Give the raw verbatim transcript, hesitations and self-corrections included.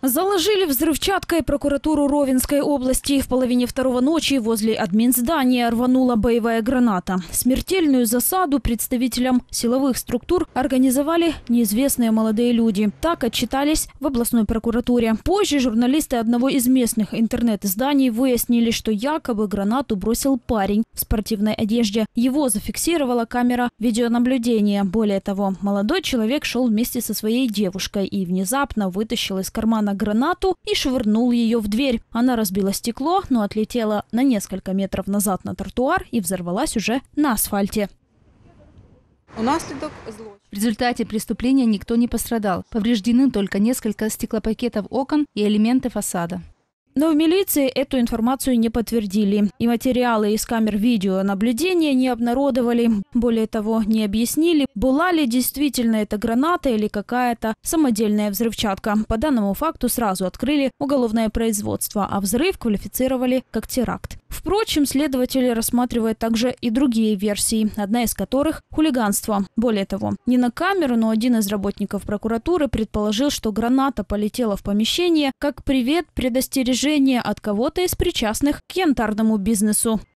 Заложили взрывчаткой прокуратуру Ровенской области. В половине второго ночи возле админздания рванула боевая граната. Смертельную засаду представителям силовых структур организовали неизвестные молодые люди. Так отчитались в областной прокуратуре. Позже журналисты одного из местных интернет-изданий выяснили, что якобы гранату бросил парень в спортивной одежде. Его зафиксировала камера видеонаблюдения. Более того, молодой человек шел вместе со своей девушкой и внезапно вытащил из кармана гранату и швырнул ее в дверь. Она разбила стекло, но отлетела на несколько метров назад на тротуар и взорвалась уже на асфальте. В результате преступления никто не пострадал. Повреждены только несколько стеклопакетов окон и элементы фасада. Но в милиции эту информацию не подтвердили. И материалы из камер видеонаблюдения не обнародовали. Более того, не объяснили, была ли действительно эта граната или какая-то самодельная взрывчатка. По данному факту сразу открыли уголовное производство, а взрыв квалифицировали как теракт. Впрочем, следователи рассматривают также и другие версии, одна из которых – хулиганство. Более того, не на камеру, но один из работников прокуратуры предположил, что граната полетела в помещение как привет, предостережение от кого-то из причастных к янтарному бизнесу.